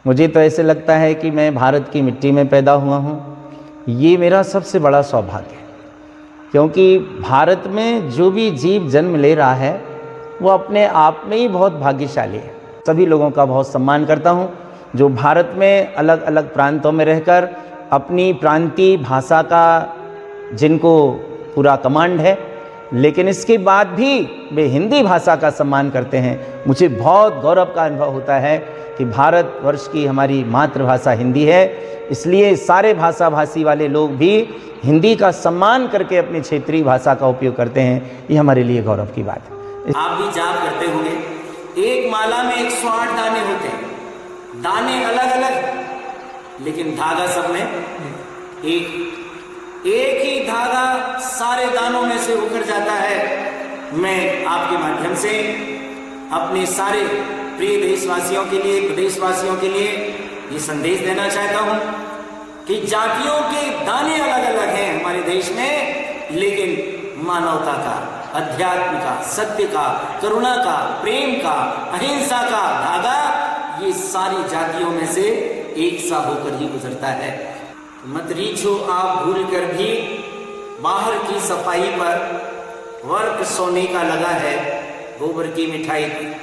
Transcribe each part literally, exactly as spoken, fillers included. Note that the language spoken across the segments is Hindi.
मुझे तो ऐसे लगता है कि मैं भारत की मिट्टी में पैदा हुआ हूँ। ये मेरा सबसे बड़ा सौभाग्य है, क्योंकि भारत में जो भी जीव जन्म ले रहा है वो अपने आप में ही बहुत भाग्यशाली है। सभी लोगों का बहुत सम्मान करता हूँ जो भारत में अलग अलग प्रांतों में रहकर अपनी प्रांतीय भाषा का जिनको पूरा कमांड है, लेकिन इसके बाद भी वे हिंदी भाषा का सम्मान करते हैं। मुझे बहुत गौरव का अनुभव होता है कि भारतवर्ष की हमारी मातृभाषा हिंदी है, इसलिए सारे भाषा भाषी वाले लोग भी हिंदी का सम्मान करके अपनी क्षेत्रीय भाषा का उपयोग करते हैं। ये हमारे लिए गौरव की बात है। आप भी जाप करते होंगे, एक माला में एक सौ आठ दाने होते हैं, दाने अलग अलग लेकिन धागा सब में एक एक ही धागा सारे दानों में से उखड़ जाता है। मैं आपके माध्यम से अपने सारे प्रिय देशवासियों के लिए, प्रदेशवासियों के लिए ये संदेश देना चाहता हूं कि जातियों के दाने अलग अलग हैं हमारे देश में, लेकिन मानवता का, अध्यात्म का, सत्य का, करुणा का, प्रेम का, अहिंसा का धागा ये सारी जातियों में से एक सा होकर ही गुजरता है। मत रीछो आप भूल कर भी, बाहर की सफाई पर वर्क सोने का लगा है, गोबर की मिठाई पर।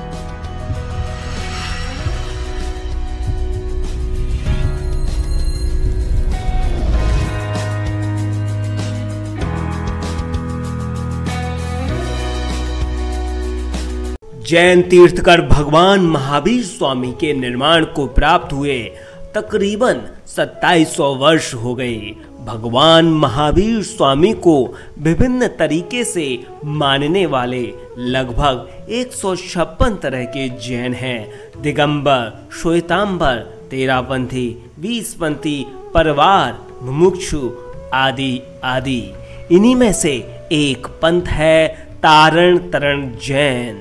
जैन तीर्थकर भगवान महावीर स्वामी के निर्माण को प्राप्त हुए तकरीबन सत्ताईस सौ वर्ष हो गए। भगवान महावीर स्वामी को विभिन्न तरीके से मानने वाले लगभग एक सौ छप्पन तरह के जैन हैं। दिगंबर, श्वेतांबर, तेरापंथी, बीसपंथी, परवार, मुमुक्षु आदि आदि। इन्हीं में से एक पंथ है तारण तरण जैन।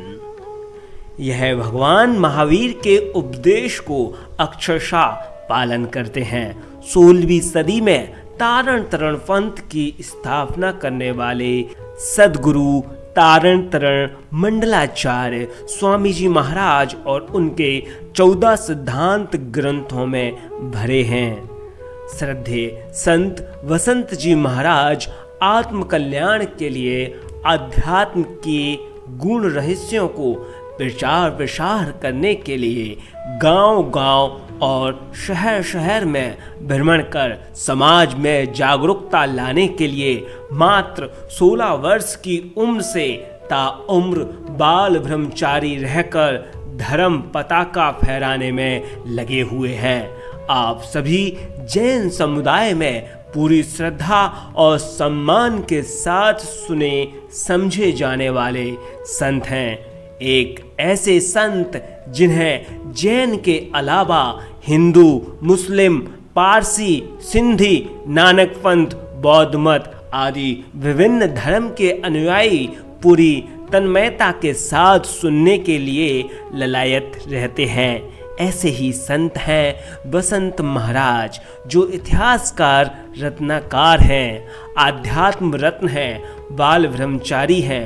यह भगवान महावीर के उपदेश को अक्षरशः पालन करते हैं। सोलहवीं सदी में तारण तरण पंथ की स्थापना करने वाले सदगुरु तारण तरण मंडलाचार्य स्वामी जी महाराज और उनके चौदह सिद्धांत ग्रंथों में भरे हैं। श्रद्धेय संत वसंत जी महाराज आत्म कल्याण के लिए अध्यात्म के गुण रहस्यों को प्रचार प्रसार करने के लिए गांव-गांव और शहर शहर में भ्रमण कर समाज में जागरूकता लाने के लिए मात्र सोलह वर्ष की उम्र से ताउम्र बाल ब्रह्मचारी रहकर धर्म पताका फहराने में लगे हुए हैं। आप सभी जैन समुदाय में पूरी श्रद्धा और सम्मान के साथ सुने समझे जाने वाले संत हैं। एक ऐसे संत जिन्हें जैन के अलावा हिंदू, मुस्लिम, पारसी, सिंधी, नानक पंथ, बौद्ध मत आदि विभिन्न धर्म के अनुयायी पूरी तन्मयता के साथ सुनने के लिए ललायत रहते हैं। ऐसे ही संत हैं वसंत महाराज, जो इतिहासकार रत्नाकार हैं, आध्यात्म रत्न हैं, बाल ब्रह्मचारी हैं,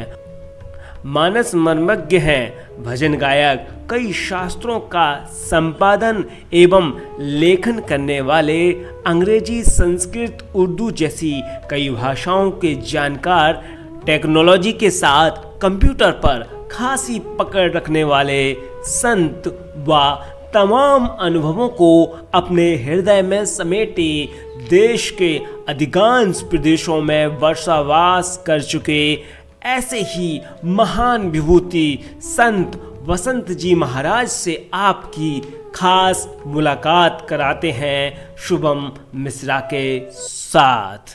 मानस मर्मज्ञ हैं, भजन गायक, कई शास्त्रों का संपादन एवं लेखन करने वाले, अंग्रेजी, संस्कृत, उर्दू जैसी कई भाषाओं के जानकार, टेक्नोलॉजी के साथ कंप्यूटर पर खासी पकड़ रखने वाले संत व तमाम अनुभवों को अपने हृदय में समेटे देश के अधिकांश प्रदेशों में वर्षावास कर चुके ऐसे ही महान विभूति संत वसंत जी महाराज से आपकी खास मुलाकात कराते हैं शुभम मिश्रा के साथ।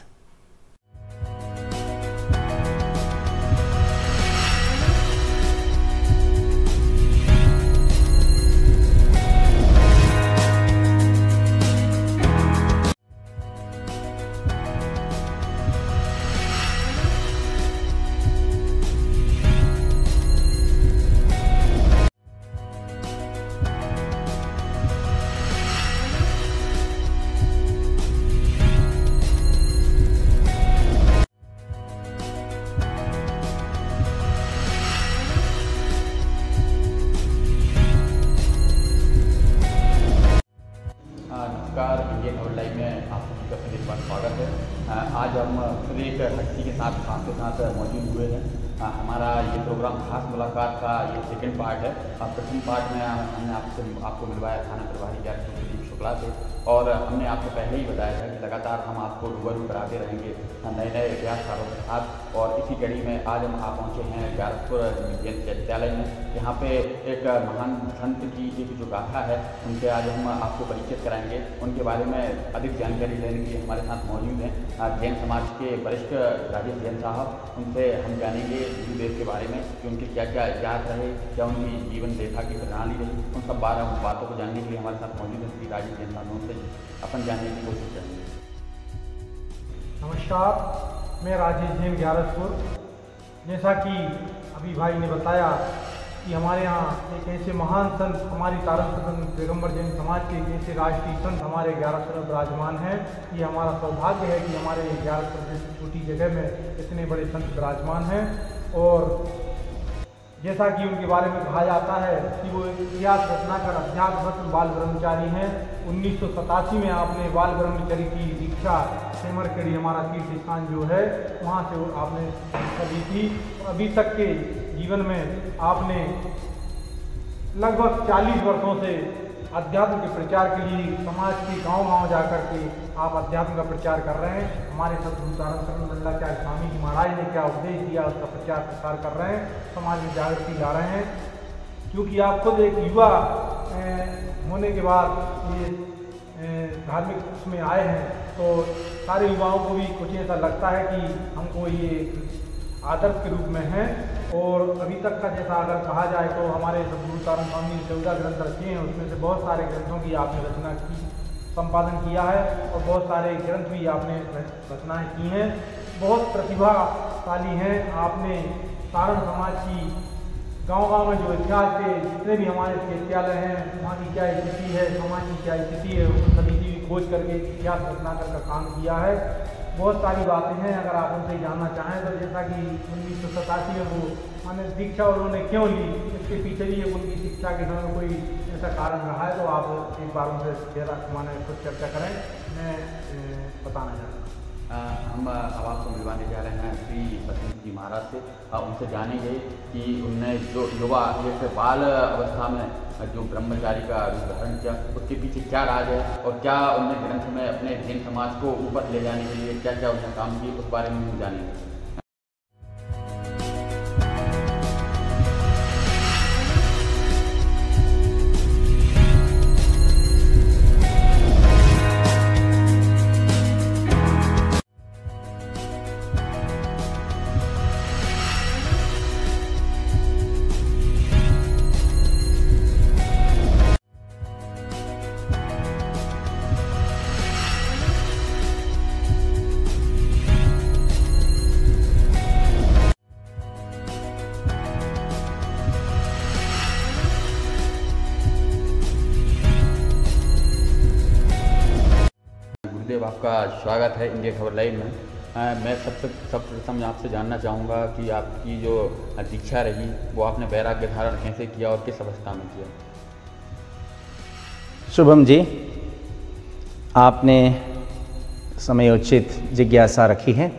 बार स्वागत है। आज हम फिर एक हस्ती के साथ आपके साथ मौजूद हुए हैं। हमारा ये प्रोग्राम खास मुलाकात का ये सेकंड पार्ट है। प्रथम पार्ट में हमने आपसे आपको मिलवाया थाना प्रभारी ज्ञानेश्वर प्रदीप शुक्ला से, और हमने आपको पहले ही बताया था कि लगातार हम आपको रूबरू कराते रहेंगे नए नए इतिहासकारों के साथ। और इसी कड़ी में आज हम आ पहुँचे हैं ग्यारसपुर विद्यालय में। यहाँ पे एक महान संत की एक जो गाथा है उनसे आज हम आपको परिचित कराएंगे। उनके बारे में अधिक जानकारी लेने के लिए हमारे साथ मौजूद हैं जैन समाज के वरिष्ठ राजेश जैन साहब। उनसे हम जानेंगे गुरुदेव के बारे में कि उनके क्या क्या इतिहास रहे, क्या उनकी जीवन रेखा की प्रणाली रही, उन सब बारह बातों को जानने के लिए हमारे साथ मौजूद है श्री राजेश जैन साहब। उनसे अपन जानने की कोशिश करेंगे। नमस्कार, मैं राजेश जैन ग्यारसपुर। जैसा कि अभी भाई ने बताया कि हमारे यहाँ एक ऐसे महान संत, हमारी तारक पैगम्बर जैन समाज के एक ऐसे राष्ट्रीय संत हमारे ग्यारसपुर में विराजमान हैं। ये हमारा सौभाग्य है कि हमारे ग्यारसपुर जैसी छोटी जगह में इतने बड़े संत विराजमान हैं। और जैसा कि उनके बारे में कहा जाता है कि वो इतिहास रचनाकर अध्यात्म बाल ब्रह्मचारी हैं। उन्नीस सौ सतासी में आपने बाल ब्रह्मचारी की दीक्षा सेमरखेड़ी, हमारा तीर्थ स्थान जो है, वहाँ से आपने दीक्षा दी थी। अभी तक के जीवन में आपने लगभग चालीस वर्षों से अध्यात्म के प्रचार के लिए समाज के गांव गांव जाकर के आप अध्यात्म का प्रचार कर रहे हैं। हमारे सतगुरु तारण मंडलाचार्य स्वामी जी महाराज ने क्या उपदेश दिया उसका प्रचार प्रसार कर रहे हैं, समाज में जागृति ला रहे हैं। क्योंकि आप खुद एक युवा होने के बाद ये धार्मिक उसमें आए हैं, तो सारे युवाओं को भी कुछ ऐसा लगता है कि हमको ये आदर्श के रूप में है। और अभी तक का जैसा अगर कहा जाए तो हमारे सतगुरु तारण स्वामी ने चौदह ग्रंथ रखे हैं, उसमें से बहुत सारे ग्रंथों की आपने रचना की, संपादन किया है, और बहुत सारे ग्रंथ भी आपने रचनाएं की हैं। बहुत प्रतिभाशाली हैं। आपने तारण समाज की गांव गांव में जो इतिहास के जितने भी हमारे विद्यालय हैं, वहाँ की क्या स्थिति है, समाज की क्या स्थिति है, उन सभी की खोज करके इतिहास रचनाकर का काम किया है। बहुत सारी बातें हैं, अगर आप उनसे जानना चाहें तो जैसा कि उन्नीस सौ सतासी में वो माने दीक्षा उन्होंने क्यों ली, इसके पीछे भी उनकी शिक्षा के समय कोई ऐसा कारण रहा है, तो आप एक बार उनसे ज़्यादा माने कुछ चर्चा करें, मैं बताना चाहता हूँ। हम अब आपको मिलवाने जा रहे हैं श्री सतीश जी महाराज से। उनसे जानेंगे कि उनने जो युवा एक बाल अवस्था में जो ब्रह्मचारी का रूप धारण किया, उसके पीछे क्या राज है, और क्या उनने ग्रंथ में अपने जैन समाज को ऊपर ले जाने के लिए क्या क्या उन्होंने काम किए, उस बारे में हम जानेंगे। आपका स्वागत है इंडिया खबर लाइव में। आ, मैं सबसे सर्वप्रथम आपसे जानना चाहूँगा कि आपकी जो दीक्षा रही वो आपने वैराग्य धारण कैसे किया और किस अवस्था में किया। शुभम जी, आपने समयोचित जिज्ञासा रखी है।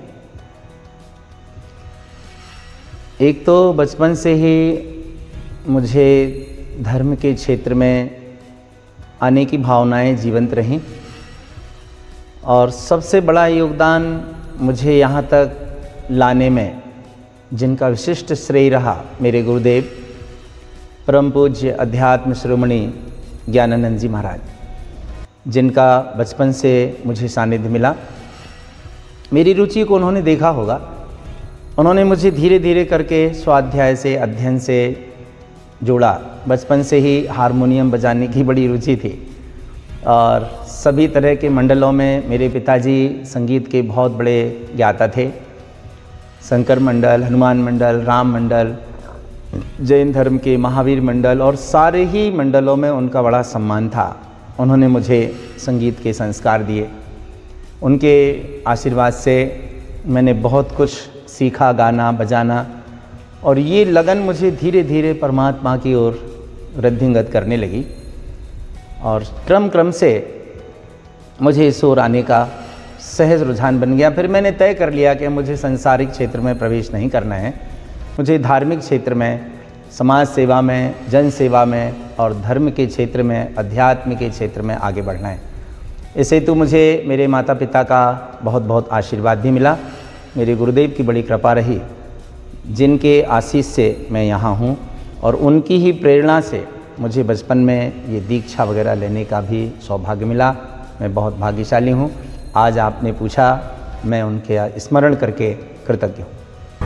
एक तो बचपन से ही मुझे धर्म के क्षेत्र में आने की भावनाएं जीवंत रहीं, और सबसे बड़ा योगदान मुझे यहाँ तक लाने में जिनका विशिष्ट श्रेय रहा, मेरे गुरुदेव परम पूज्य अध्यात्म शिरोमणि ज्ञानानंद जी महाराज, जिनका बचपन से मुझे सानिध्य मिला। मेरी रुचि को उन्होंने देखा होगा। उन्होंने मुझे धीरे धीरे करके स्वाध्याय से, अध्ययन से जोड़ा। बचपन से ही हारमोनियम बजाने की बड़ी रुचि थी, और सभी तरह के मंडलों में मेरे पिताजी संगीत के बहुत बड़े ज्ञाता थे। शंकर मंडल, हनुमान मंडल, राम मंडल, जैन धर्म के महावीर मंडल, और सारे ही मंडलों में उनका बड़ा सम्मान था। उन्होंने मुझे संगीत के संस्कार दिए। उनके आशीर्वाद से मैंने बहुत कुछ सीखा, गाना बजाना, और ये लगन मुझे धीरे धीरे परमात्मा की ओर वृद्धिंगत करने लगी। और क्रम क्रम से मुझे इस ओर आने का सहज रुझान बन गया। फिर मैंने तय कर लिया कि मुझे संसारिक क्षेत्र में प्रवेश नहीं करना है, मुझे धार्मिक क्षेत्र में, समाज सेवा में, जन सेवा में और धर्म के क्षेत्र में, अध्यात्म के क्षेत्र में आगे बढ़ना है। इस हेतु मुझे मेरे माता पिता का बहुत बहुत आशीर्वाद भी मिला, मेरे गुरुदेव की बड़ी कृपा रही, जिनके आशीष से मैं यहाँ हूँ, और उनकी ही प्रेरणा से मुझे बचपन में ये दीक्षा वगैरह लेने का भी सौभाग्य मिला। मैं बहुत भाग्यशाली हूँ। आज आपने पूछा, मैं उनके स्मरण करके कृतज्ञ हूँ।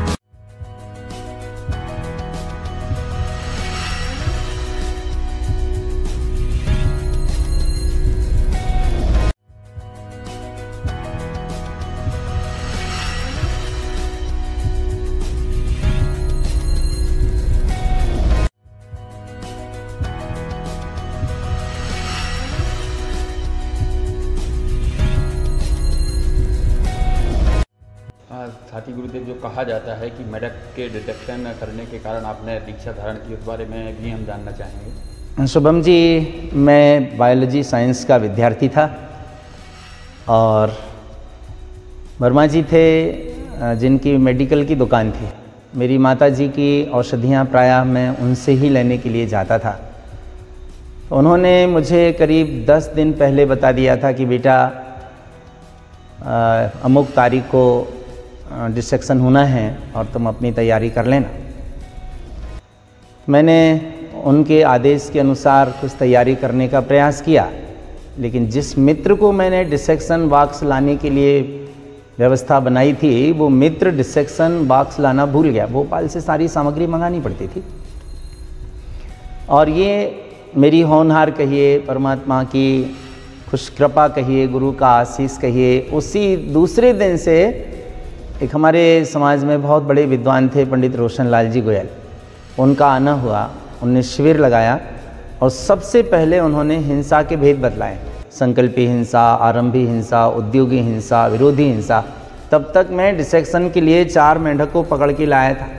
साथी गुरुदेव, जो कहा जाता है कि मेढक के डिटेक्शन करने के कारण आपने दीक्षा धारण की, उस बारे में भी हम जानना चाहेंगे। शुभम जी, मैं बायोलॉजी साइंस का विद्यार्थी था और वर्मा जी थे जिनकी मेडिकल की दुकान थी। मेरी माता जी की औषधियाँ प्रायः मैं उनसे ही लेने के लिए जाता था। उन्होंने मुझे करीब दस दिन पहले बता दिया था कि बेटा अमुक तारीख को डिसेक्शन होना है और तुम अपनी तैयारी कर लेना। मैंने उनके आदेश के अनुसार कुछ तैयारी करने का प्रयास किया, लेकिन जिस मित्र को मैंने डिसेक्शन बॉक्स लाने के लिए व्यवस्था बनाई थी, वो मित्र डिसेक्शन बॉक्स लाना भूल गया। भोपाल से सारी सामग्री मंगानी पड़ती थी। और ये मेरी होनहार कहिए, परमात्मा की खुश कृपा कहिए, गुरु का आशीष कहिए, उसी दूसरे दिन से एक हमारे समाज में बहुत बड़े विद्वान थे पंडित रोशन लाल जी गोयल, उनका आना हुआ। उन्होंने शिविर लगाया और सबसे पहले उन्होंने हिंसा के भेद बतलाए, संकल्पी हिंसा, आरंभी हिंसा, उद्योगी हिंसा, विरोधी हिंसा। तब तक मैं डिसेक्शन के लिए चार मेंढक को पकड़ के लाया था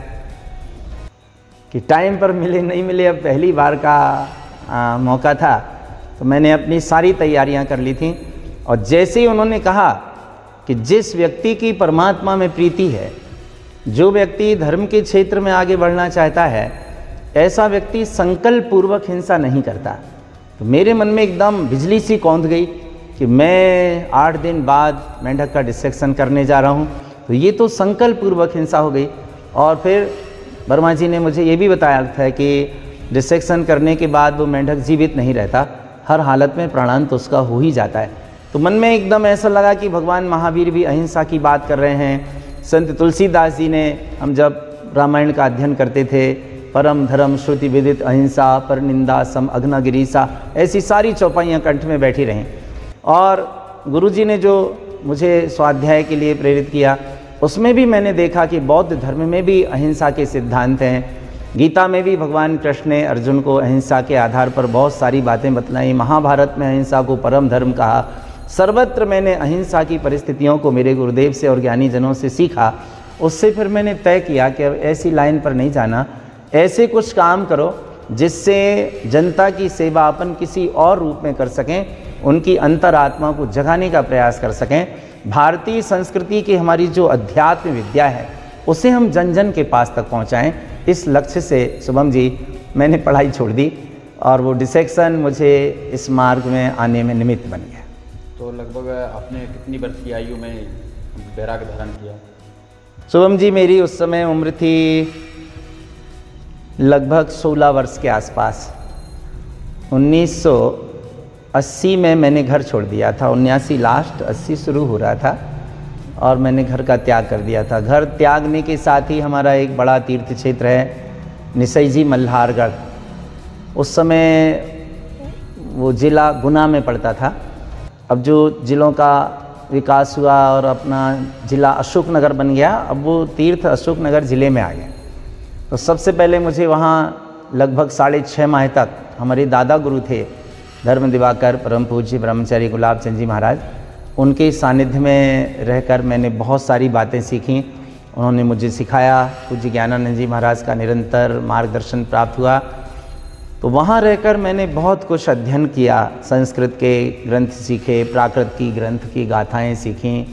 कि टाइम पर मिले नहीं मिले, अब पहली बार का आ, मौका था। तो मैंने अपनी सारी तैयारियां कर ली थी। और जैसे ही उन्होंने कहा कि जिस व्यक्ति की परमात्मा में प्रीति है, जो व्यक्ति धर्म के क्षेत्र में आगे बढ़ना चाहता है, ऐसा व्यक्ति संकल्प पूर्वक हिंसा नहीं करता, तो मेरे मन में एकदम बिजली सी कौंध गई कि मैं आठ दिन बाद मेंढक का डिसेक्शन करने जा रहा हूँ। तो ये तो संकल्प पूर्वक हिंसा हो गई। और फिर वर्मा जी ने मुझे ये भी बताया था कि डिसेक्शन करने के बाद वो मेंढक जीवित नहीं रहता, हर हालत में प्राणांत उसका हो ही जाता है। तो मन में एकदम ऐसा लगा कि भगवान महावीर भी अहिंसा की बात कर रहे हैं। संत तुलसीदास जी ने, हम जब रामायण का अध्ययन करते थे, परम धर्म श्रुति विदित अहिंसा, पर निंदा सम अग्नगिरीसा, ऐसी सारी चौपाइयाँ कंठ में बैठी रहीं। और गुरुजी ने जो मुझे स्वाध्याय के लिए प्रेरित किया, उसमें भी मैंने देखा कि बौद्ध धर्म में भी अहिंसा के सिद्धांत हैं। गीता में भी भगवान कृष्ण ने अर्जुन को अहिंसा के आधार पर बहुत सारी बातें बतलाई। महाभारत में अहिंसा को परम धर्म कहा। सर्वत्र मैंने अहिंसा की परिस्थितियों को मेरे गुरुदेव से और ज्ञानी जनों से सीखा। उससे फिर मैंने तय किया कि अब ऐसी लाइन पर नहीं जाना, ऐसे कुछ काम करो जिससे जनता की सेवा अपन किसी और रूप में कर सकें, उनकी अंतरात्मा को जगाने का प्रयास कर सकें। भारतीय संस्कृति की हमारी जो अध्यात्म विद्या है, उसे हम जन जन के पास तक पहुंचाएं। इस लक्ष्य से शुभम जी मैंने पढ़ाई छोड़ दी और वो डिसेक्शन मुझे इस मार्ग में आने में निमित्त बन गया। तो लगभग आपने कितनी वर्ष की आयु में वैराग्य धारण किया? शुभम जी, मेरी उस समय उम्र थी लगभग सोलह वर्ष के आसपास। उन्नीस सौ अस्सी में मैंने घर छोड़ दिया था। उन्यासी लास्ट, अस्सी शुरू हो रहा था और मैंने घर का त्याग कर दिया था। घर त्यागने के साथ ही हमारा एक बड़ा तीर्थ क्षेत्र है निसईजी मल्हारगढ़, उस समय वो ज़िला गुना में पड़ता था। अब जो ज़िलों का विकास हुआ और अपना ज़िला अशोकनगर बन गया, अब वो तीर्थ अशोकनगर ज़िले में आ गया। तो सबसे पहले मुझे वहाँ लगभग साढ़े छः माह तक हमारे दादा गुरु थे धर्म दिवाकर परम पूज्य ब्रह्मचारी गुलाब चंद जी महाराज, उनके सानिध्य में रहकर मैंने बहुत सारी बातें सीखीं। उन्होंने मुझे सिखाया। पूज्य ज्ञानानंद जी महाराज का निरंतर मार्गदर्शन प्राप्त हुआ। तो वहाँ रहकर मैंने बहुत कुछ अध्ययन किया। संस्कृत के ग्रंथ सीखे, प्राकृत की ग्रंथ की गाथाएं सीखीं,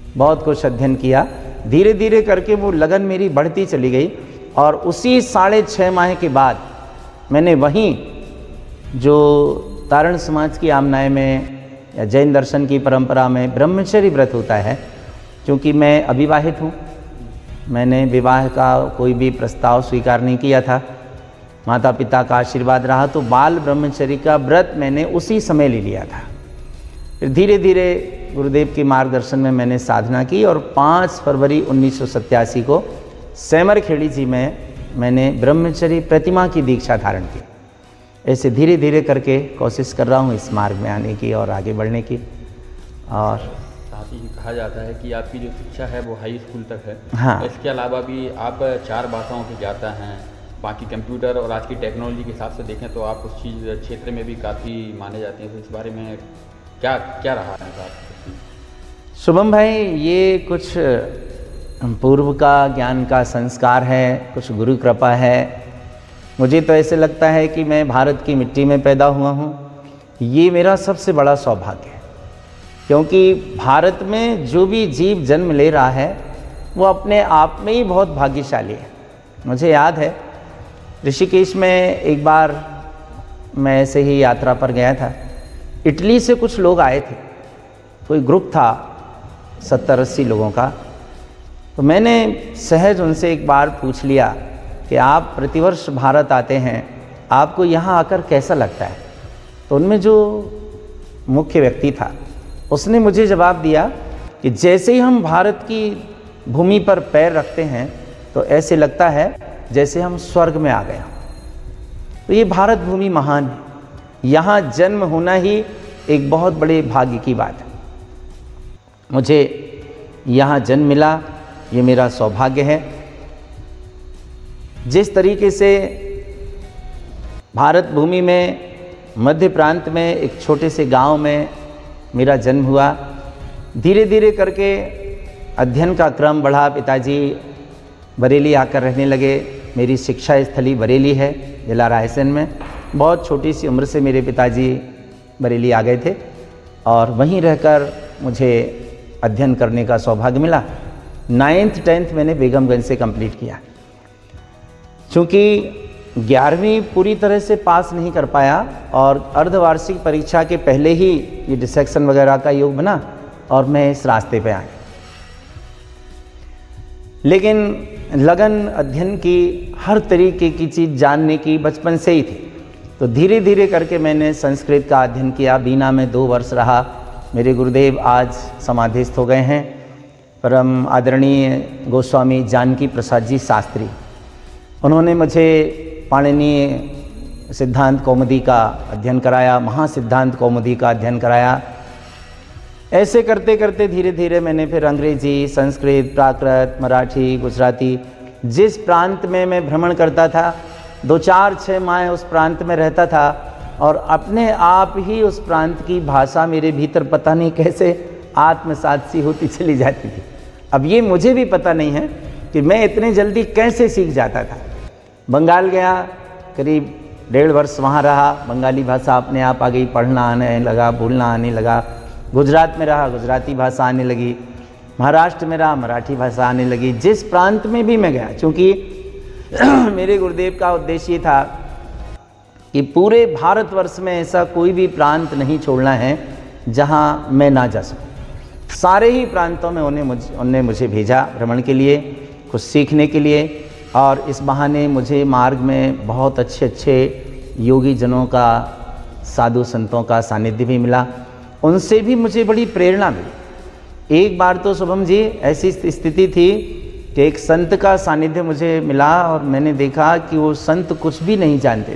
बहुत कुछ अध्ययन किया। धीरे धीरे करके वो लगन मेरी बढ़ती चली गई और उसी साढ़े छः माह के बाद मैंने वहीं जो तारण समाज की आमनाय में या जैन दर्शन की परंपरा में ब्रह्मचर्य व्रत होता है, क्योंकि मैं अविवाहित हूँ, मैंने विवाह का कोई भी प्रस्ताव स्वीकार नहीं किया था, माता पिता का आशीर्वाद रहा, तो बाल ब्रह्मचर्य का व्रत मैंने उसी समय ले लिया था। फिर धीरे धीरे गुरुदेव के मार्गदर्शन में मैंने साधना की और पाँच फरवरी उन्नीस सौ सत्तासी को सेमरखेड़ी जी में मैंने ब्रह्मचर्य प्रतिमा की दीक्षा धारण की। ऐसे धीरे धीरे करके कोशिश कर रहा हूँ इस मार्ग में आने की और आगे बढ़ने की। और साथ ही कहा जाता है कि आपकी जो शिक्षा है वो हाई स्कूल तक है। हाँ। इसके अलावा भी आप चार भाषाओं की ज्ञाता हैं, बाकी कंप्यूटर और आज की टेक्नोलॉजी के हिसाब से देखें तो आप उस चीज़ क्षेत्र में भी काफ़ी माने जाते हैं। तो इस बारे में क्या क्या रहा है साहब? शुभम भाई, ये कुछ पूर्व का ज्ञान का संस्कार है, कुछ गुरु कृपा है। मुझे तो ऐसे लगता है कि मैं भारत की मिट्टी में पैदा हुआ हूँ। ये मेरा सबसे बड़ा सौभाग्य है, क्योंकि भारत में जो भी जीव जन्म ले रहा है वो अपने आप में ही बहुत भाग्यशाली है। मुझे याद है ऋषिकेश में एक बार मैं ऐसे ही यात्रा पर गया था। इटली से कुछ लोग आए थे, कोई ग्रुप था सत्तर अस्सी लोगों का। तो मैंने सहज उनसे एक बार पूछ लिया कि आप प्रतिवर्ष भारत आते हैं, आपको यहाँ आकर कैसा लगता है? तो उनमें जो मुख्य व्यक्ति था उसने मुझे जवाब दिया कि जैसे ही हम भारत की भूमि पर पैर रखते हैं तो ऐसे लगता है जैसे हम स्वर्ग में आ गए हों। तो ये भारत भूमि महान है, यहाँ जन्म होना ही एक बहुत बड़े भाग्य की बात है। मुझे यहाँ जन्म मिला, ये मेरा सौभाग्य है। जिस तरीके से भारत भूमि में मध्य प्रांत में एक छोटे से गांव में मेरा जन्म हुआ, धीरे धीरे करके अध्ययन का क्रम बढ़ा। पिताजी बरेली आकर रहने लगे। मेरी शिक्षा स्थली बरेली है, जिला रायसेन में। बहुत छोटी सी उम्र से मेरे पिताजी बरेली आ गए थे और वहीं रहकर मुझे अध्ययन करने का सौभाग्य मिला। नाइन्थ टेंथ मैंने बेगमगंज से कंप्लीट किया। चूँकि ग्यारहवीं पूरी तरह से पास नहीं कर पाया और अर्धवार्षिक परीक्षा के पहले ही ये डिसेक्शन वगैरह का योग बना और मैं इस रास्ते पे आया। लेकिन लगन अध्ययन की, हर तरीके की चीज़ जानने की बचपन से ही थी। तो धीरे धीरे करके मैंने संस्कृत का अध्ययन किया। बीना में दो वर्ष रहा। मेरे गुरुदेव आज समाधिस्थ हो गए हैं, परम आदरणीय गोस्वामी जानकी प्रसाद जी शास्त्री। उन्होंने मुझे पाणिनीय सिद्धांत कौमुदी का अध्ययन कराया, महासिद्धांत कौमुदी का अध्ययन कराया। ऐसे करते करते धीरे धीरे मैंने फिर अंग्रेजी, संस्कृत, प्राकृत, मराठी, गुजराती, जिस प्रांत में मैं भ्रमण करता था, दो चार छः माह उस प्रांत में रहता था और अपने आप ही उस प्रांत की भाषा मेरे भीतर पता नहीं कैसे आत्मसात सी होती चली जाती थी। अब ये मुझे भी पता नहीं है कि मैं इतने जल्दी कैसे सीख जाता था। बंगाल गया, करीब डेढ़ वर्ष वहाँ रहा, बंगाली भाषा अपने आप आ गई, पढ़ना आने लगा, बोलना आने लगा। गुजरात में रहा, गुजराती भाषा आने लगी। महाराष्ट्र में रहा, मराठी भाषा आने लगी। जिस प्रांत में भी मैं गया, क्योंकि मेरे गुरुदेव का उद्देश्य था कि पूरे भारतवर्ष में ऐसा कोई भी प्रांत नहीं छोड़ना है जहाँ मैं ना जा सकूँ। सारे ही प्रांतों में उन्हें मुझे उन्होंने मुझे भेजा भ्रमण के लिए, कुछ सीखने के लिए। और इस बहाने मुझे मार्ग में बहुत अच्छे अच्छे योगी जनों का, साधु संतों का सानिध्य भी मिला। उनसे भी मुझे बड़ी प्रेरणा मिली। एक बार तो शुभम जी ऐसी स्थिति थी कि एक संत का सानिध्य मुझे मिला और मैंने देखा कि वो संत कुछ भी नहीं जानते,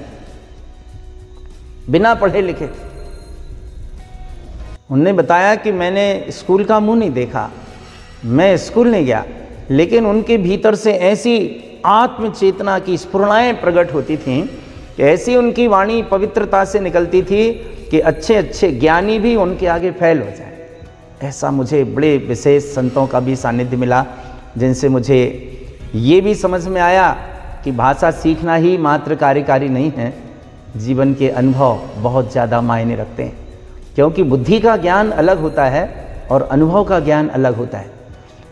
बिना पढ़े लिखे। उन्होंने बताया कि मैंने स्कूल का मुंह नहीं देखा, मैं स्कूल नहीं गया, लेकिन उनके भीतर से ऐसी आत्म चेतना की स्फुरणाएं प्रकट होती थीं कि ऐसी उनकी वाणी पवित्रता से निकलती थी कि अच्छे अच्छे ज्ञानी भी उनके आगे फैल हो जाए। ऐसा मुझे बड़े विशेष संतों का भी सानिध्य मिला, जिनसे मुझे ये भी समझ में आया कि भाषा सीखना ही मात्र कार्यकारी नहीं है, जीवन के अनुभव बहुत ज़्यादा मायने रखते हैं। क्योंकि बुद्धि का ज्ञान अलग होता है और अनुभव का ज्ञान अलग होता है।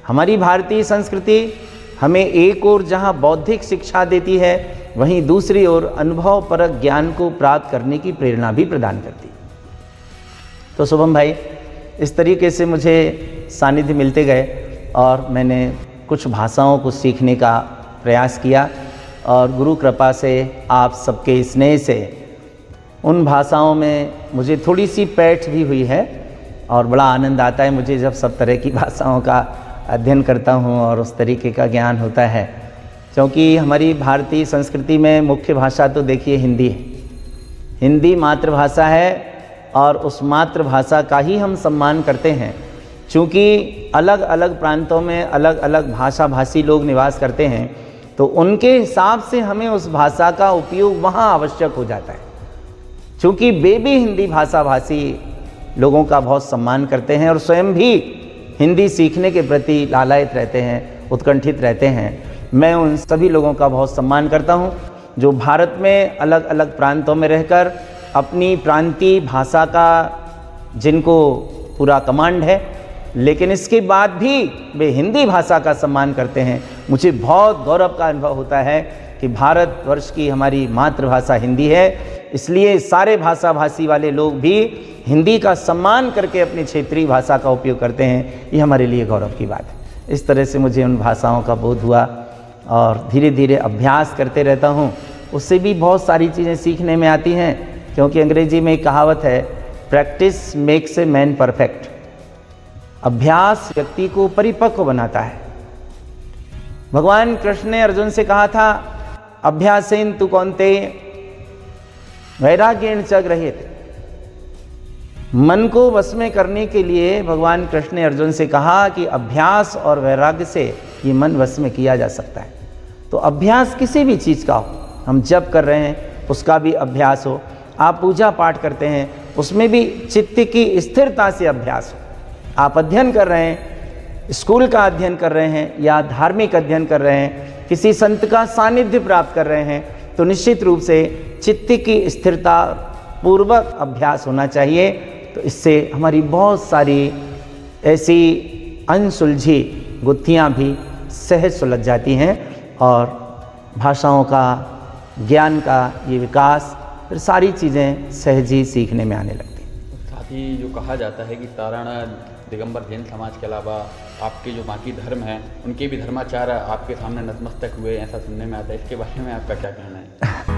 हमारी भारतीय संस्कृति हमें एक ओर जहाँ बौद्धिक शिक्षा देती है, वहीं दूसरी ओर अनुभवपरक ज्ञान को प्राप्त करने की प्रेरणा भी प्रदान करती है। तो शुभम भाई, इस तरीके से मुझे सानिध्य मिलते गए और मैंने कुछ भाषाओं को सीखने का प्रयास किया और गुरु कृपा से, आप सबके स्नेह से उन भाषाओं में मुझे थोड़ी सी पैठ भी हुई है और बड़ा आनंद आता है मुझे जब सब तरह की भाषाओं का अध्ययन करता हूँ और उस तरीके का ज्ञान होता है। क्योंकि हमारी भारतीय संस्कृति में मुख्य भाषा तो देखिए हिंदी है। हिंदी मातृभाषा है और उस मातृभाषा का ही हम सम्मान करते हैं। चूँकि अलग अलग प्रांतों में अलग अलग भाषा भाषी लोग निवास करते हैं, तो उनके हिसाब से हमें उस भाषा का उपयोग वहाँ आवश्यक हो जाता है। चूँकि वे भी हिंदी भाषा भाषी लोगों का बहुत सम्मान करते हैं और स्वयं भी हिंदी सीखने के प्रति लालायित रहते हैं, उत्कंठित रहते हैं। मैं उन सभी लोगों का बहुत सम्मान करता हूँ जो भारत में अलग अलग प्रांतों में रहकर अपनी प्रांतीय भाषा का जिनको पूरा कमांड है, लेकिन इसके बाद भी वे हिंदी भाषा का सम्मान करते हैं। मुझे बहुत गौरव का अनुभव होता है कि भारतवर्ष की हमारी मातृभाषा हिंदी है, इसलिए सारे भाषा भाषी वाले लोग भी हिंदी का सम्मान करके अपनी क्षेत्रीय भाषा का उपयोग करते हैं। ये हमारे लिए गौरव की बात है। इस तरह से मुझे उन भाषाओं का बोध हुआ और धीरे धीरे अभ्यास करते रहता हूँ। उससे भी बहुत सारी चीज़ें सीखने में आती हैं, क्योंकि अंग्रेजी में एक कहावत है, practice makes a man perfect. अभ्यास व्यक्ति को परिपक्व बनाता है। भगवान कृष्ण ने अर्जुन से कहा था, अभ्यासेन तु कौन्तेय वैराग्येण च गृह्यते। मन को वश में करने के लिए भगवान कृष्ण ने अर्जुन से कहा कि अभ्यास और वैराग्य से ये मन वश में किया जा सकता है। तो अभ्यास किसी भी चीज़ का हो, हम जप कर रहे हैं उसका भी अभ्यास हो, आप पूजा पाठ करते हैं उसमें भी चित्त की स्थिरता से अभ्यास हो। आप अध्ययन कर रहे हैं, स्कूल का अध्ययन कर रहे हैं या धार्मिक अध्ययन कर रहे हैं, किसी संत का सानिध्य प्राप्त कर रहे हैं, तो निश्चित रूप से चित्त की स्थिरता पूर्वक अभ्यास होना चाहिए। तो इससे हमारी बहुत सारी ऐसी अनसुलझी गुत्थियाँ भी सहज सुलझ जाती हैं और भाषाओं का, ज्ञान का ये विकास, फिर सारी चीज़ें सहज ही सीखने में आने लगती हैं। साथ ही जो कहा जाता है कि तारण दिगंबर जैन समाज के अलावा आपके जो बाकी धर्म हैं उनके भी धर्माचार्य आपके सामने नतमस्तक हुए, ऐसा सुनने में आता है। इसके बारे में आपका क्या कहना है?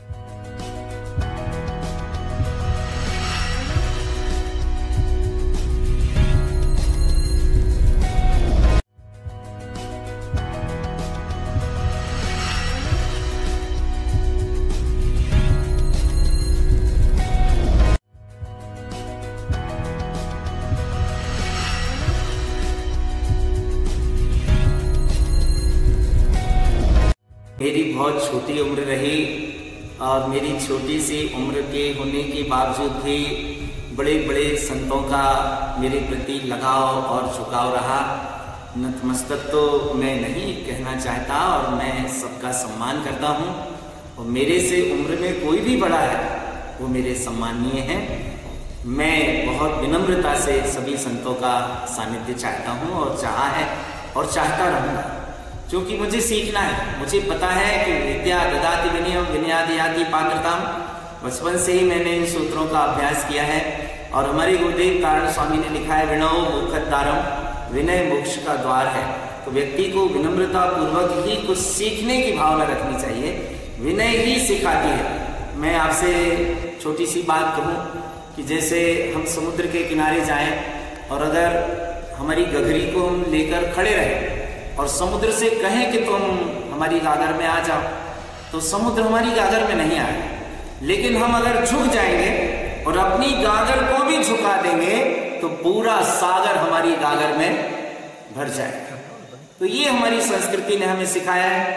मेरी बहुत छोटी उम्र रही और मेरी छोटी सी उम्र के होने के बावजूद भी बड़े बड़े संतों का मेरे प्रति लगाव और झुकाव रहा। नतमस्तक तो मैं नहीं कहना चाहता और मैं सबका सम्मान करता हूँ, और मेरे से उम्र में कोई भी बड़ा है वो मेरे सम्मानीय हैं। मैं बहुत विनम्रता से सभी संतों का सानिध्य चाहता हूँ और चाहा है और चाहता रहूँगा, क्योंकि मुझे सीखना है। मुझे पता है कि विद्या ददाति विनयम विनयादि याति पात्रताम। बचपन से ही मैंने इन सूत्रों का अभ्यास किया है और हमारे गुरुदेव तारण स्वामी ने लिखा है, विनयो मोक्षद्वारम, विनय मोक्ष का द्वार है। तो व्यक्ति को विनम्रता पूर्वक ही कुछ सीखने की भावना रखनी चाहिए, विनय ही सिखाती है। मैं आपसे छोटी सी बात कहूँ कि जैसे हम समुद्र के किनारे जाएं और अगर हमारी गगरी को हम लेकर खड़े रहें और समुद्र से कहें कि तुम हमारी गागर में आ जाओ, तो समुद्र हमारी गागर में नहीं आएगा। लेकिन हम अगर झुक जाएंगे और अपनी गागर को भी झुका देंगे तो पूरा सागर हमारी गागर में भर जाएगा। तो ये हमारी संस्कृति ने हमें सिखाया है।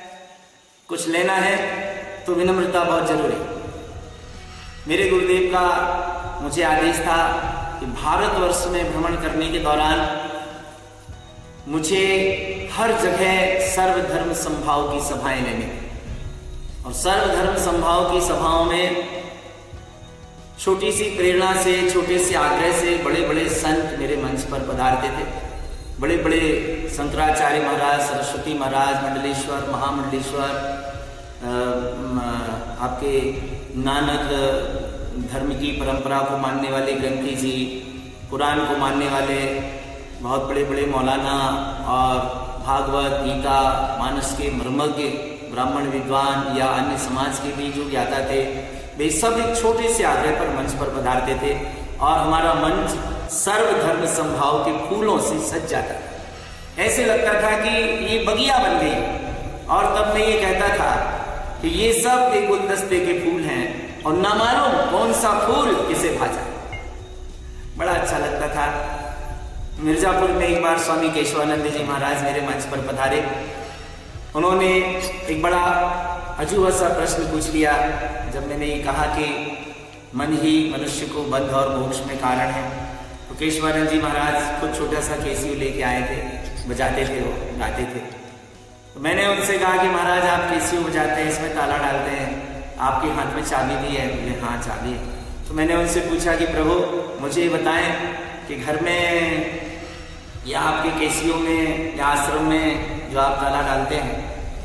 कुछ लेना है तो विनम्रता बहुत जरूरी। मेरे गुरुदेव का मुझे आदेश था कि भारतवर्ष में भ्रमण करने के दौरान मुझे हर जगह सर्वधर्म समभाव की सभाएं लेनी, और सर्वधर्म समभाव की सभाओं में छोटी सी प्रेरणा से, छोटे से आग्रह से बड़े बड़े संत मेरे मंच पर पधारते थे बड़े बड़े शंकराचार्य महाराज, सरस्वती महाराज, मंडलेश्वर, महामंडलेश्वर, आपके नानक धर्म की परंपरा को मानने वाले ग्रंथी जी, कुरान को मानने वाले बहुत बड़े बड़े मौलाना और भागवत, गीता, मानस के मर्मज्ञ ब्राह्मण विद्वान या अन्य समाज के भी जो ज्ञाता थे, वे सब एक छोटे से आग्रह पर मंच पर पधारते थे और हमारा मंच सर्वधर्म समभाव के फूलों से सज जाता था। ऐसे लगता था कि ये बगिया बन गई। और तब मैं ये कहता था कि ये सब एक गुलदस्ते के फूल हैं और ना मालूम कौन सा फूल किसे भाजा। बड़ा अच्छा लगता था। मिर्जापुर में एक बार स्वामी केशवानंद जी महाराज मेरे मंच पर पधारे। उन्होंने एक बड़ा अजूबा सा प्रश्न पूछ लिया। जब मैंने ये कहा कि मन ही मनुष्य को बंध और मोक्ष में कारण है, तो केशवानंद जी महाराज खुद छोटा सा कैसियो लेके आए थे, बजाते थे, वो गाते थे। तो मैंने उनसे कहा कि महाराज आप कैसियो बजाते हैं, इसमें ताला डालते हैं, आपके हाथ में चाबी भी है? बोले हाँ चाबी है। तो मैंने उनसे पूछा कि प्रभु मुझे ये बताएं कि घर में या आपके कैसियो में या आश्रम में जो आप ताला डालते हैं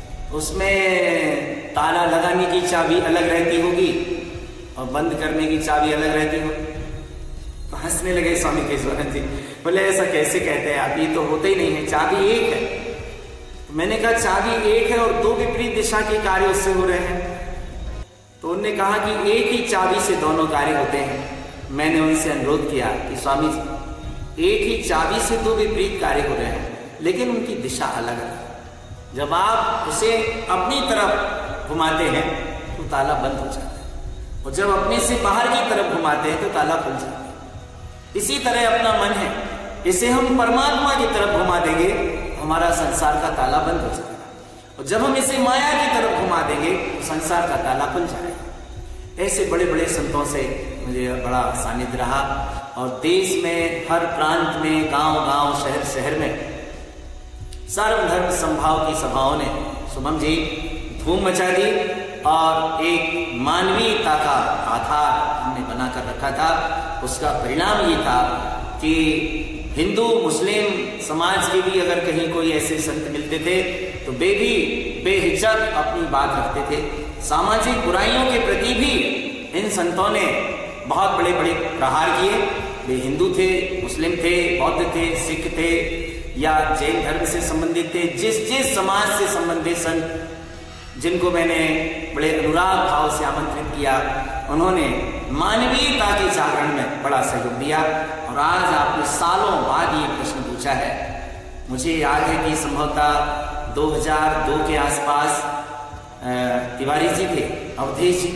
उसमें ताला लगाने की चाबी अलग रहती होगी और बंद करने की चाबी अलग रहती होगी? तो हंसने लगे स्वामी केशवानंद जी। बोले ऐसा कैसे कहते हैं आप, ये तो होता ही नहीं है, चाबी एक है। तो मैंने कहा चाबी एक है और दो विपरीत दिशा के कार्य उससे हो रहे हैं। तो उन्होंने कहा कि एक ही चाबी से दोनों कार्य होते हैं। मैंने उनसे अनुरोध किया कि स्वामी जी एक ही चाबी से दो विपरीत कार्य हो रहे हैं, लेकिन उनकी दिशा अलग है। जब आप उसे अपनी तरफ घुमाते हैं तो ताला बंद हो जाता है और जब अपने से बाहर की तरफ घुमाते हैं तो ताला खुल जाता है। इसी तरह अपना मन है, इसे हम परमात्मा की तरफ घुमा देंगे हमारा संसार का ताला बंद हो जाएगा और जब हम इसे माया की तरफ घुमा देंगे तो संसार का ताला खुल जाएगा। ऐसे बड़े बड़े संतों से मुझे बड़ा सानिध्य रहा और देश में हर प्रांत में, गांव गांव, शहर शहर में सर्वधर्म समभाव की सभाओं ने सुमन जी धूम मचा दी और एक मानवीयता का आधार हमने बनाकर रखा था। उसका परिणाम ये था कि हिंदू मुस्लिम समाज के भी अगर कहीं कोई ऐसे संत मिलते थे तो वे भी बेहिचक अपनी बात रखते थे। सामाजिक बुराइयों के प्रति भी इन संतों ने बहुत बड़े बड़े प्रहार किए। वे हिंदू थे, मुस्लिम थे, बौद्ध थे, सिख थे या जैन धर्म से संबंधित थे, जिस जिस समाज से संबंधित संत जिनको मैंने बड़े अनुराग भाव से आमंत्रित किया, उन्होंने मानवीयता के जागरण में बड़ा सहयोग दिया। और आज आपने सालों बाद ये प्रश्न पूछा है। मुझे याद है कि संभवतः दो हज़ार दो के आसपास तिवारी जी थे, अवधेश जी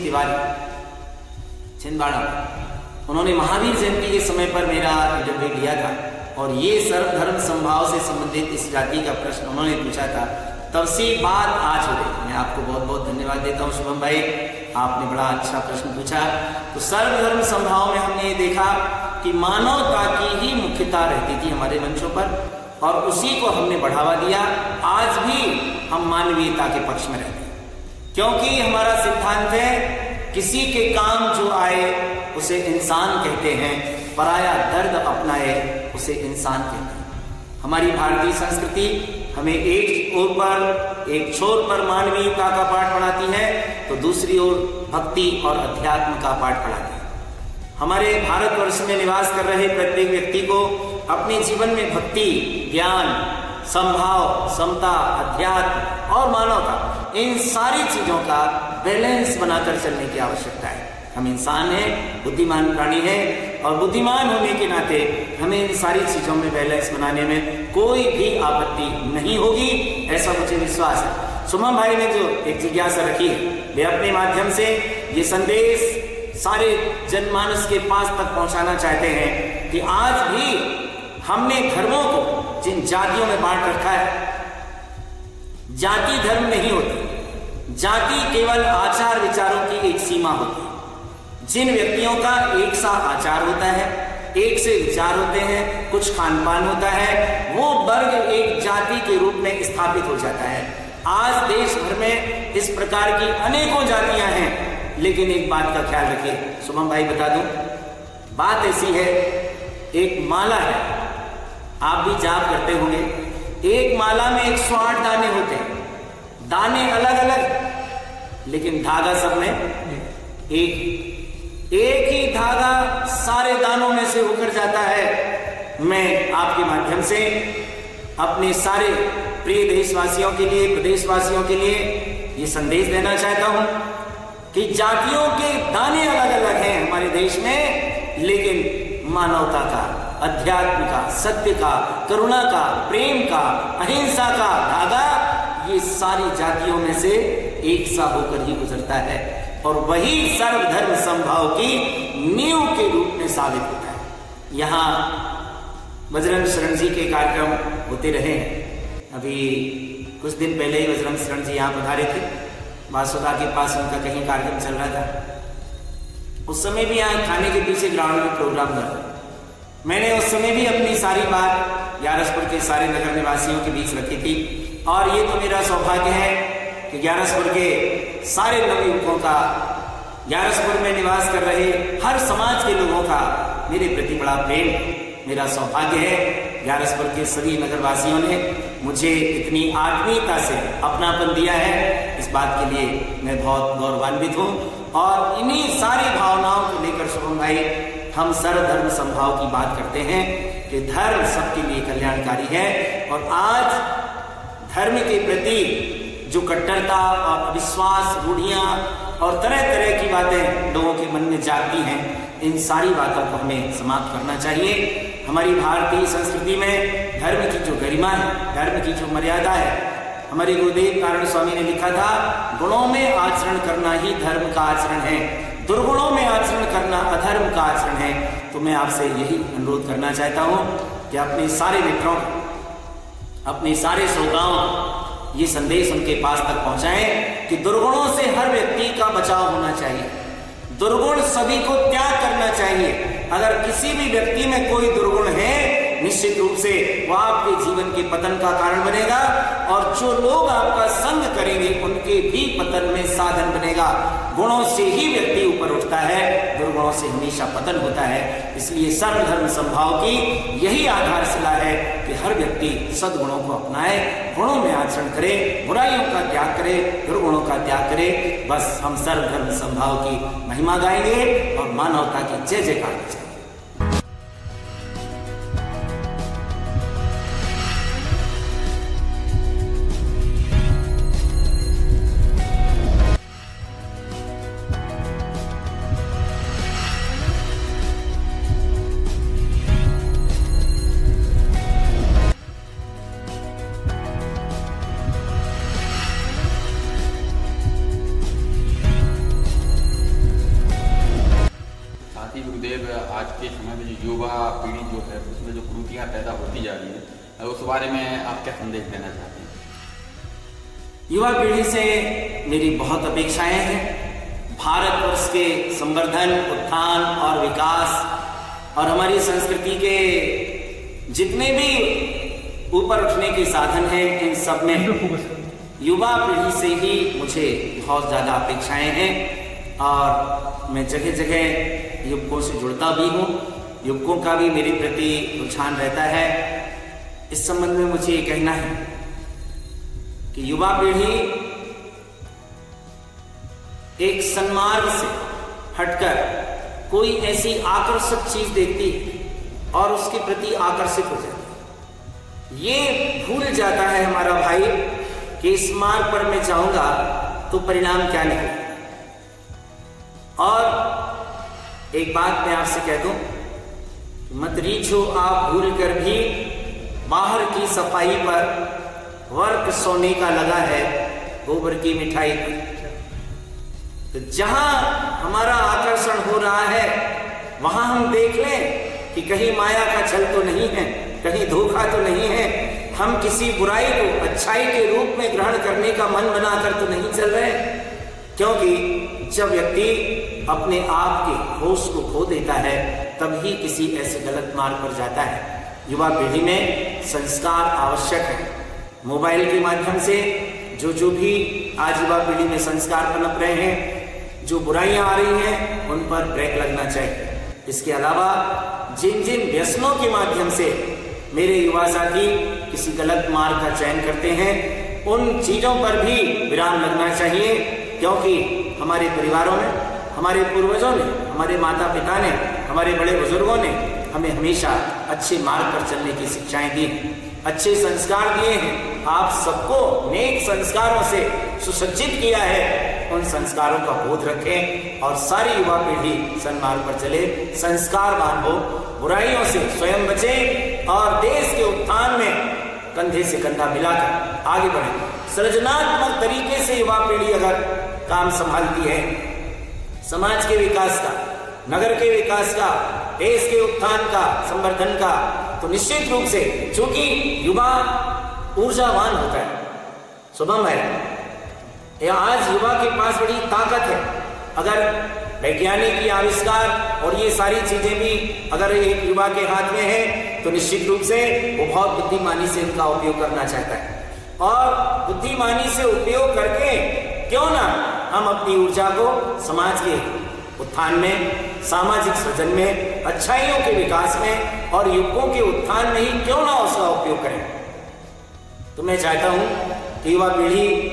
तिवारी छिंदवाड़ा, उन्होंने महावीर जयंती के समय पर मेरा इंटरव्यू लिया था और ये सर्वधर्म समभाव से संबंधित इस जाति का प्रश्न उन्होंने पूछा था। तब से बात आज हो रही। मैं आपको बहुत बहुत धन्यवाद देता हूँ शुभम भाई, आपने बड़ा अच्छा प्रश्न पूछा। तो सर्वधर्म समभाव में हमने ये देखा कि मानवता की ही मुख्यता रहती थी हमारे मंचों पर और उसी को हमने बढ़ावा दिया। आज भी हम मानवीयता के पक्ष में रहते हैं क्योंकि हमारा सिद्धांत है किसी के काम जो आए उसे इंसान कहते हैं, पराया दर्द अपनाए उसे इंसान कहते हैं। हमारी भारतीय संस्कृति हमें एक ओर पर एक छोर पर मानवीयता का पाठ पढ़ाती है तो दूसरी ओर भक्ति और अध्यात्म का पाठ पढ़ाती है। हमारे भारतवर्ष में निवास कर रहे प्रत्येक व्यक्ति को अपने जीवन में भक्ति, ज्ञान, समभाव, समता, अध्यात्म और मानवता, इन सारी चीजों का बैलेंस बनाकर चलने की आवश्यकता है। हम इंसान हैं, बुद्धिमान प्राणी हैं और बुद्धिमान होने के नाते हमें इन सारी चीजों में बैलेंस बनाने में कोई भी आपत्ति नहीं होगी, ऐसा मुझे विश्वास है। सुमन भाई ने जो एक जिज्ञासा रखी है, वे अपने माध्यम से ये संदेश सारे जनमानस के पास तक पहुंचाना चाहते हैं कि आज भी हमने धर्मों को जिन जातियों में बांट रखा है, जाति धर्म नहीं होती, जाति केवल आचार विचारों की एक सीमा होती है। जिन व्यक्तियों का एक सा आचार होता है, एक से विचार होते हैं, कुछ खान पान होता है, वो वर्ग एक जाति के रूप में स्थापित हो जाता है। आज देश भर में इस प्रकार की अनेकों जातियां हैं, लेकिन एक बात का ख्याल रखिए, शुभम भाई बता दूं, बात ऐसी है, एक माला है, आप भी जाप करते होंगे। एक माला में एक सौ आठ दाने होते हैं, दाने अलग अलग लेकिन धागा सब में एक। एक ही धागा सारे दानों में से होकर जाता है। मैं आपके माध्यम से अपने सारे प्रिय देशवासियों के लिए, प्रदेशवासियों के लिए ये संदेश देना चाहता हूं कि जातियों के दाने अलग अलग हैं हमारे देश में, लेकिन मानवता का, अध्यात्म का, सत्य का, करुणा का, प्रेम का, अहिंसा का धागा ये सारी जातियों में से एक सा होकर ही गुजरता है और वही सर्वधर्म समभाव की नींव के रूप में साबित होता है। यहाँ बजरंग शरण जी के कार्यक्रम होते रहे हैं। अभी कुछ दिन पहले ही बजरंग शरण जी यहाँ पधारे थे, वासुदा के पास उनका कहीं कार्यक्रम चल रहा था। उस समय भी यहाँ खाने के पीछे ग्राउंड में प्रोग्राम कर रहा। मैंने उस समय भी अपनी सारी बात ग्यारसपुर के सारे नगर निवासियों के बीच रखी थी और ये तो मेरा सौभाग्य है कि ग्यारसपुर के सारे नवयुवकों का, ग्यारसपुर में निवास कर रहे हर समाज के लोगों का मेरे प्रति बड़ा प्रेम, मेरा सौभाग्य है। ग्यारसपुर के सभी नगरवासियों ने मुझे इतनी आत्मीयता से अपनापन दिया है, इस बात के लिए मैं बहुत गौरवान्वित हूँ। और इन्हीं सारी भावनाओं को लेकर शुभम भाई हम सर्वधर्म समभाव की बात करते हैं कि धर्म सबके लिए कल्याणकारी है। और आज धर्म के प्रति जो कट्टरता और अविश्वास, रूढ़ियां और तरह तरह की बातें लोगों के मन में जागती हैं, इन सारी बातों को हमें समाप्त करना चाहिए। हमारी भारतीय संस्कृति में धर्म की जो गरिमा है, धर्म की जो मर्यादा है, हमारे गुरुदेव नारायण स्वामी ने लिखा था, गुणों में आचरण करना ही धर्म का आचरण है, दुर्गुणों में आचरण करना अधर्म का आचरण है। तो मैं आपसे यही अनुरोध करना चाहता हूं कि अपने सारे मित्रों, अपने सारे श्रोताओं ये संदेश उनके पास तक पहुंचाएं कि दुर्गुणों से हर व्यक्ति का बचाव होना चाहिए, दुर्गुण सभी को त्याग करना चाहिए। अगर किसी भी व्यक्ति में कोई दुर्गुण है, निश्चित रूप से वह आपके जीवन के पतन का कारण बनेगा और जो लोग आपका संग करेंगे उनके भी पतन में साधन बनेगा। गुणों से ही व्यक्ति ऊपर उठता है, दुर्गुणों से हमेशा पतन होता है। इसलिए सर्वधर्म समभाव की यही आधारशिला है कि हर व्यक्ति सद्गुणों को अपनाए, गुणों में आचरण करे, बुराइयों का त्याग करे, दुर्गुणों का त्याग करे। बस हम सर्वधर्म समभाव की महिमा गाएंगे और मानवता की जय जयकार करेंगे। आज के समय में जो युवा पीढ़ी जो है उसमें जो कुरीतियाँ पैदा होती जा रही है, उस बारे में आप क्या संदेश देना चाहते हैं? युवा पीढ़ी से मेरी बहुत अपेक्षाएं हैं। भारतवर्ष के संवर्धन, उत्थान और विकास और हमारी संस्कृति के जितने भी ऊपर उठने के साधन हैं, इन सब में युवा पीढ़ी से ही मुझे बहुत ज़्यादा अपेक्षाएं हैं। और मैं जगह जगह युवकों से जुड़ता भी हूँ, युवकों का भी मेरे प्रति रुझान रहता है। इस संबंध में मुझे ये कहना है कि युवा पीढ़ी एक सन्मार्ग से हटकर कोई ऐसी आकर्षक चीज देखती है और उसके प्रति आकर्षित हो जाती है। ये भूल जाता है हमारा भाई कि इस मार्ग पर मैं जाऊंगा तो परिणाम क्या निकलेगा। और एक बात मैं आपसे कह दूं, मत रीझो आप भूल कर भी, बाहर की सफाई पर वर्क सोने का लगा है गोबर की मिठाई पर। तो जहां हमारा आकर्षण हो रहा है वहां हम देख लें कि कहीं माया का छल तो नहीं है, कहीं धोखा तो नहीं है, हम किसी बुराई को अच्छाई के रूप में ग्रहण करने का मन बनाकर तो नहीं चल रहे। क्योंकि जब व्यक्ति अपने आप के होश को खो देता है तभी किसी ऐसे गलत मार्ग पर जाता है। युवा पीढ़ी में संस्कार आवश्यक है। मोबाइल के माध्यम से जो जो भी आज युवा पीढ़ी में संस्कार पनप रहे हैं, जो बुराइयां आ रही हैं, उन पर ब्रेक लगना चाहिए। इसके अलावा जिन जिन व्यसनों के माध्यम से मेरे युवा साथी किसी गलत मार्ग का चयन करते हैं, उन चीजों पर भी विराम लगना चाहिए, क्योंकि हमारे परिवारों में, हमारे पूर्वजों ने, हमारे माता पिता ने, हमारे बड़े बुजुर्गों ने हमें हमेशा अच्छे मार्ग पर चलने की शिक्षाएं दी, अच्छे संस्कार दिए हैं। आप सबको नेक संस्कारों से सुसज्जित किया है। उन संस्कारों का बोध रखें और सारी युवा पीढ़ी सन्मार्ग पर चले, संस्कारवान हो, बुराइयों से स्वयं बचें और देश के उत्थान में कंधे से कंधा मिलाकर आगे बढ़े। सृजनात्मक तरीके से युवा पीढ़ी अगर काम संभालती है, समाज के विकास का, नगर के विकास का, देश के उत्थान का, संवर्धन का, तो निश्चित रूप से, चूंकि युवा ऊर्जावान होता है, शुभम है, आज युवा के पास बड़ी ताकत है। अगर वैज्ञानिक आविष्कार और ये सारी चीजें भी अगर एक युवा के हाथ में है, तो निश्चित रूप से वो बहुत बुद्धिमानी से इनका उपयोग करना चाहता है। और बुद्धिमानी से उपयोग करके क्यों ना हम अपनी ऊर्जा को समाज के उत्थान में, सामाजिक सृजन में, अच्छाइयों के विकास में और युवकों के उत्थान में ही क्यों ना उसका उपयोग करें। तो मैं चाहता हूं कि युवा पीढ़ी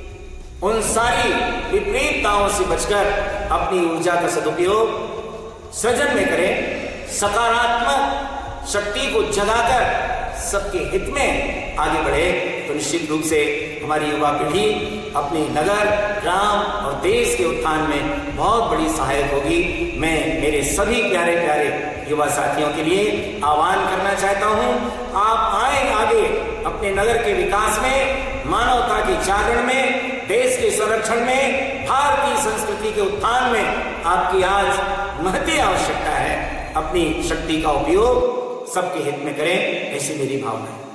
उन सारी विपरीतताओं से बचकर अपनी ऊर्जा का सदुपयोग सृजन में करें, सकारात्मक शक्ति को जगाकर सबके हित में आगे बढ़े, तो निश्चित रूप से हमारी युवा पीढ़ी अपने नगर, ग्राम और देश के उत्थान में बहुत बड़ी सहायक होगी। मैं मेरे सभी प्यारे प्यारे युवा साथियों के लिए आह्वान करना चाहता हूं, आप आए आगे अपने नगर के विकास में, मानवता के जागरण में, देश के संरक्षण में, भारतीय संस्कृति के उत्थान में आपकी आज महती आवश्यकता है। अपनी शक्ति का उपयोग सबके हित में करें, ऐसी मेरी भावना है।